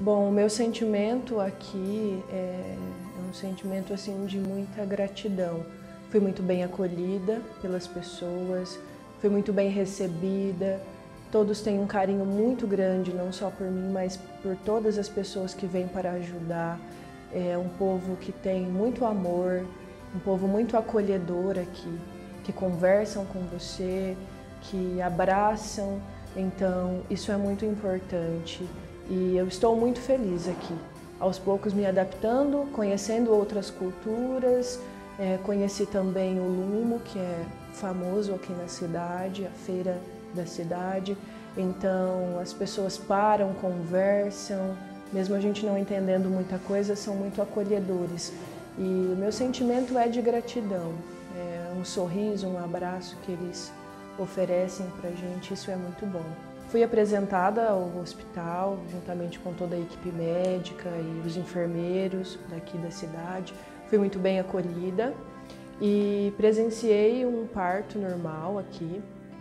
Bom, o meu sentimento aqui é um sentimento assim de muita gratidão. Fui muito bem acolhida pelas pessoas, fui muito bem recebida. Todos têm um carinho muito grande, não só por mim, mas por todas as pessoas que vêm para ajudar. É um povo que tem muito amor, um povo muito acolhedor aqui, que conversam com você, que abraçam. Então, isso é muito importante. E eu estou muito feliz aqui, aos poucos me adaptando, conhecendo outras culturas, conheci também o Lumo, que é famoso aqui na cidade, a feira da cidade. Então as pessoas param, conversam, mesmo a gente não entendendo muita coisa, são muito acolhedores. E o meu sentimento é de gratidão, um sorriso, um abraço que eles oferecem pra gente, isso é muito bom. Fui apresentada ao hospital, juntamente com toda a equipe médica e os enfermeiros daqui da cidade. Fui muito bem acolhida e presenciei um parto normal aqui,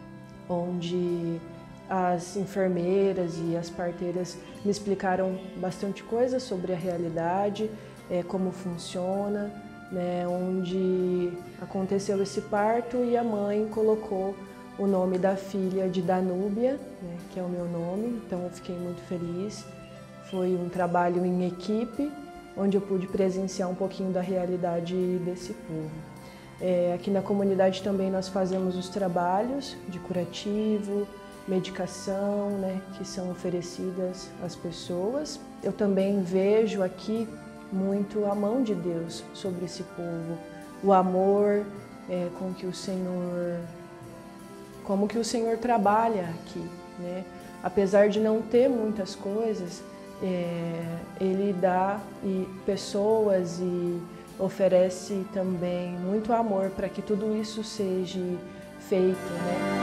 onde as enfermeiras e as parteiras me explicaram bastante coisa sobre a realidade, como funciona, né, onde aconteceu esse parto e a mãe colocou o nome da filha de Danúbia, né, que é o meu nome, então eu fiquei muito feliz. Foi um trabalho em equipe, onde eu pude presenciar um pouquinho da realidade desse povo. Aqui na comunidade também nós fazemos os trabalhos de curativo, medicação, né, que são oferecidas às pessoas. Eu também vejo aqui muito a mão de Deus sobre esse povo, o amor com que o Senhor... como que o Senhor trabalha aqui, né? Apesar de não ter muitas coisas, Ele dá pessoas e oferece também muito amor para que tudo isso seja feito, né?